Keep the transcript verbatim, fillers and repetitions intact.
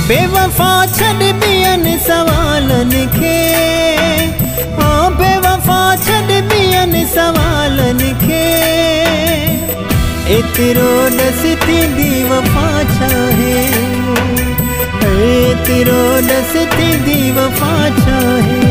बेवफा छड़ बियन सवालन खे, हाँ बेवफा छड़ बियन सवालन खे। एतिरो ॾस थींदी वफ़ा छाहे, एतिरो ॾस थींदी वफ़ा छाहे।